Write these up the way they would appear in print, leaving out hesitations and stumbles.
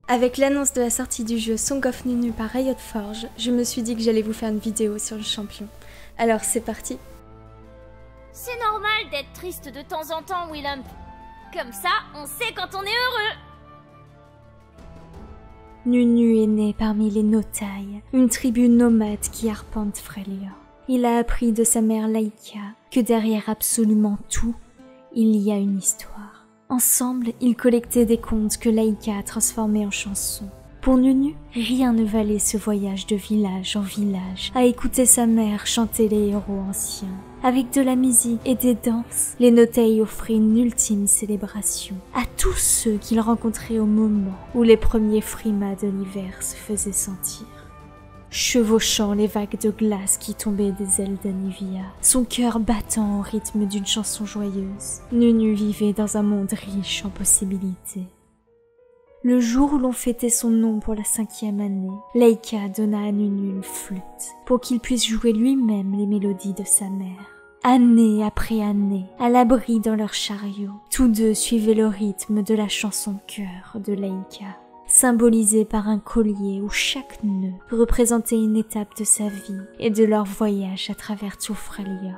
Avec l'annonce de la sortie du jeu Song of Nunu par Riot Forge, je me suis dit que j'allais vous faire une vidéo sur le champion. Alors c'est parti. C'est normal d'être triste de temps en temps, Willump. Comme ça, on sait quand on est heureux. Nunu est né parmi les Notai, une tribu nomade qui arpente Freljord. Il a appris de sa mère Laika que derrière absolument tout, il y a une histoire. Ensemble, ils collectaient des contes que Laika a transformés en chansons. Pour Nunu, rien ne valait ce voyage de village en village, à écouter sa mère chanter les héros anciens. Avec de la musique et des danses, les Notai offraient une ultime célébration à tous ceux qu'ils rencontraient au moment où les premiers frimas de l'hiver se faisaient sentir. Chevauchant les vagues de glace qui tombaient des ailes d'Anivia, son cœur battant au rythme d'une chanson joyeuse, Nunu vivait dans un monde riche en possibilités. Le jour où l'on fêtait son nom pour la 5e année, Laika donna à Nunu une flûte pour qu'il puisse jouer lui-même les mélodies de sa mère. Année après année, à l'abri dans leur chariot, tous deux suivaient le rythme de la chanson cœur de Laika, symbolisée par un collier où chaque nœud représentait une étape de sa vie et de leur voyage à travers tout Freljord.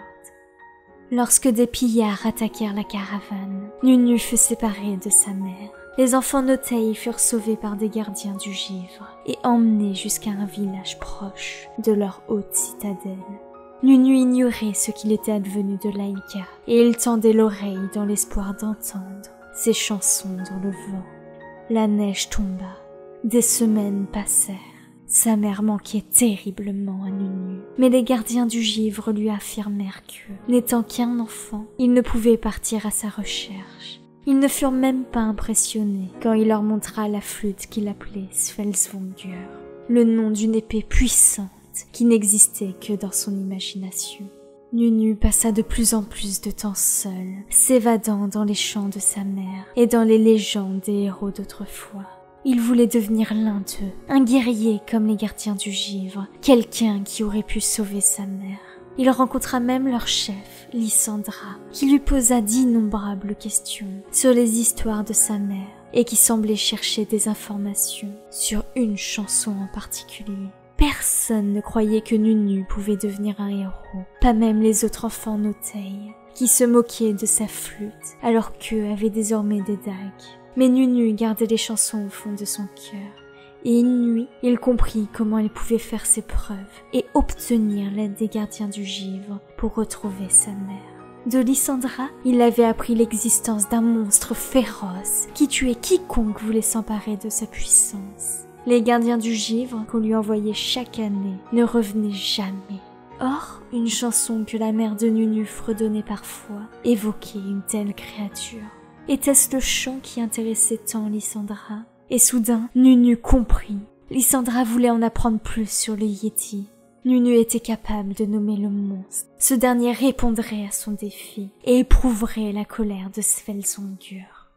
Lorsque des pillards attaquèrent la caravane, Nunu fut séparée de sa mère. Les enfants Notai furent sauvés par des gardiens du givre et emmenés jusqu'à un village proche de leur haute citadelle. Nunu ignorait ce qu'il était advenu de Laika et il tendait l'oreille dans l'espoir d'entendre ses chansons dans le vent. La neige tomba, des semaines passèrent. Sa mère manquait terriblement à Nunu, mais les gardiens du givre lui affirmèrent que, n'étant qu'un enfant, il ne pouvait partir à sa recherche. Ils ne furent même pas impressionnés quand il leur montra la flûte qu'il appelait Svelsvongur, le nom d'une épée puissante qui n'existait que dans son imagination. Nunu passa de plus en plus de temps seul, s'évadant dans les chants de sa mère et dans les légendes des héros d'autrefois. Il voulait devenir l'un d'eux, un guerrier comme les gardiens du givre, quelqu'un qui aurait pu sauver sa mère. Il rencontra même leur chef, Lysandra, qui lui posa d'innombrables questions sur les histoires de sa mère et qui semblait chercher des informations sur une chanson en particulier. Personne ne croyait que Nunu pouvait devenir un héros, pas même les autres enfants Notai, qui se moquaient de sa flûte alors qu'eux avaient désormais des dagues. Mais Nunu gardait les chansons au fond de son cœur. Et une nuit, il comprit comment il pouvait faire ses preuves et obtenir l'aide des gardiens du givre pour retrouver sa mère. De Lysandra, il avait appris l'existence d'un monstre féroce qui tuait quiconque voulait s'emparer de sa puissance. Les gardiens du givre qu'on lui envoyait chaque année ne revenaient jamais. Or, une chanson que la mère de Nunu fredonnait parfois évoquait une telle créature. Était-ce le chant qui intéressait tant Lysandra ? Et soudain, Nunu comprit. Lysandra voulait en apprendre plus sur le Yeti. Nunu était capable de nommer le monstre. Ce dernier répondrait à son défi et éprouverait la colère de Svelsvongur.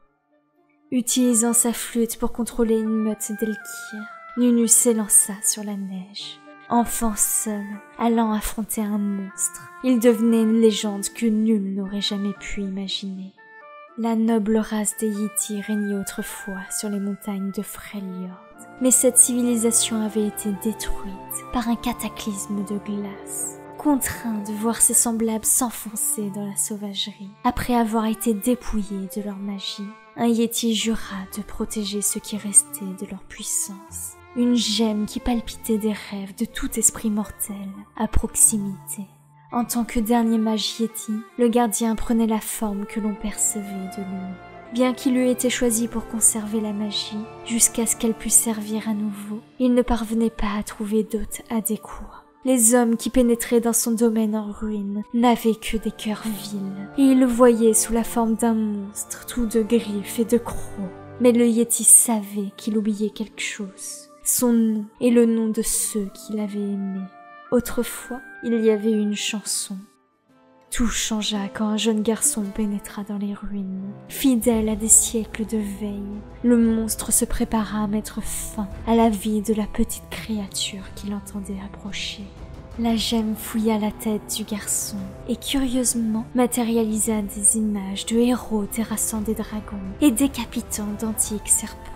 Utilisant sa flûte pour contrôler une meute d'Elkir, Nunu s'élança sur la neige. Enfant seul, allant affronter un monstre, il devenait une légende que nul n'aurait jamais pu imaginer. La noble race des Yeti régnait autrefois sur les montagnes de Freljord, mais cette civilisation avait été détruite par un cataclysme de glace. Contraint de voir ses semblables s'enfoncer dans la sauvagerie, après avoir été dépouillés de leur magie, un Yeti jura de protéger ce qui restait de leur puissance. Une gemme qui palpitait des rêves de tout esprit mortel à proximité. En tant que dernier mage Yeti, le gardien prenait la forme que l'on percevait de lui. Bien qu'il eût été choisi pour conserver la magie, jusqu'à ce qu'elle puisse servir à nouveau, il ne parvenait pas à trouver d'hôte adéquat. Les hommes qui pénétraient dans son domaine en ruine n'avaient que des cœurs vils, et ils le voyaient sous la forme d'un monstre tout de griffes et de crocs. Mais le Yeti savait qu'il oubliait quelque chose, son nom et le nom de ceux qu'il avait aimés. Autrefois, il y avait une chanson. Tout changea quand un jeune garçon pénétra dans les ruines. Fidèle à des siècles de veille, le monstre se prépara à mettre fin à la vie de la petite créature qu'il entendait approcher. La gemme fouilla la tête du garçon et curieusement matérialisa des images de héros terrassant des dragons et décapitant d'antiques serpents.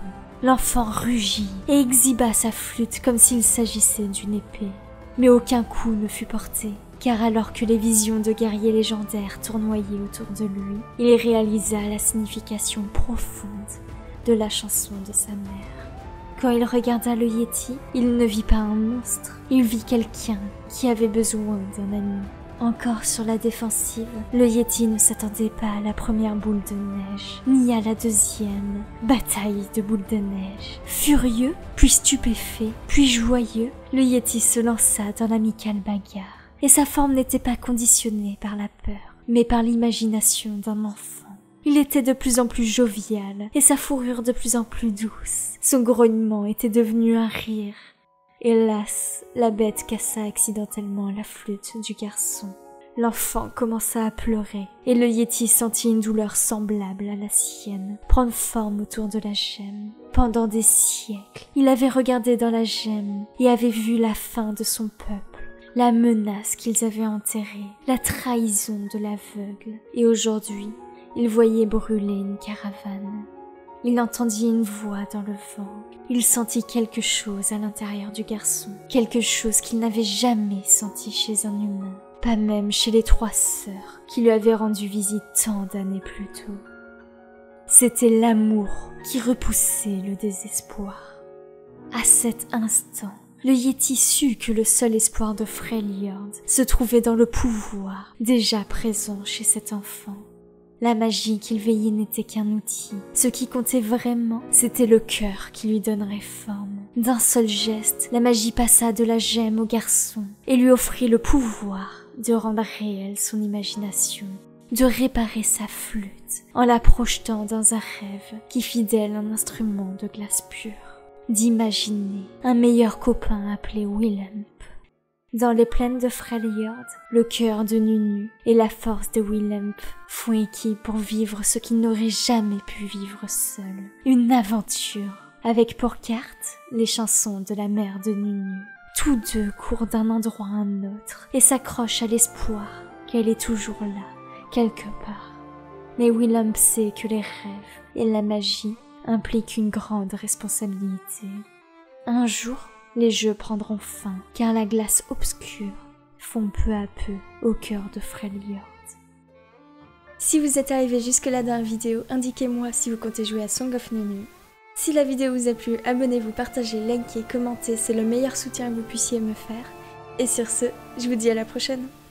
L'enfant rugit et exhiba sa flûte comme s'il s'agissait d'une épée. Mais aucun coup ne fut porté, car alors que les visions de guerriers légendaires tournoyaient autour de lui, il réalisa la signification profonde de la chanson de sa mère. Quand il regarda le Yéti, il ne vit pas un monstre, il vit quelqu'un qui avait besoin d'un ami. Encore sur la défensive, le Yéti ne s'attendait pas à la première boule de neige, ni à la deuxième bataille de boules de neige. Furieux, puis stupéfait, puis joyeux, le Yéti se lança dans l'amicale bagarre. Et sa forme n'était pas conditionnée par la peur, mais par l'imagination d'un enfant. Il était de plus en plus jovial, et sa fourrure de plus en plus douce. Son grognement était devenu un rire. Hélas, la bête cassa accidentellement la flûte du garçon. L'enfant commença à pleurer, et le Yéti sentit une douleur semblable à la sienne prendre forme autour de la gemme. Pendant des siècles, il avait regardé dans la gemme et avait vu la fin de son peuple, la menace qu'ils avaient enterrée, la trahison de l'aveugle, et aujourd'hui, il voyait brûler une caravane. Il entendit une voix dans le vent. Il sentit quelque chose à l'intérieur du garçon, quelque chose qu'il n'avait jamais senti chez un humain, pas même chez les 3 sœurs qui lui avaient rendu visite tant d'années plus tôt. C'était l'amour qui repoussait le désespoir. À cet instant, le Yéti sut que le seul espoir de Freljord se trouvait dans le pouvoir déjà présent chez cet enfant. La magie qu'il veillait n'était qu'un outil. Ce qui comptait vraiment, c'était le cœur qui lui donnerait forme. D'un seul geste, la magie passa de la gemme au garçon et lui offrit le pouvoir de rendre réelle son imagination, de réparer sa flûte en la projetant dans un rêve qui fit d'elle un instrument de glace pure, d'imaginer un meilleur copain appelé Willemp. Dans les plaines de Freljord, le cœur de Nunu et la force de Willemp font équipe pour vivre ce qu'ils n'auraient jamais pu vivre seuls. Une aventure, avec pour carte les chansons de la mère de Nunu. Tous deux courent d'un endroit à un autre et s'accrochent à l'espoir qu'elle est toujours là, quelque part. Mais Willemp sait que les rêves et la magie impliquent une grande responsabilité. Un jour, les jeux prendront fin, car la glace obscure fond peu à peu au cœur de Freljord. Si vous êtes arrivé jusque-là dans la vidéo, indiquez-moi si vous comptez jouer à Song of Nunu. Si la vidéo vous a plu, abonnez-vous, partagez, likez, commentez, c'est le meilleur soutien que vous puissiez me faire. Et sur ce, je vous dis à la prochaine.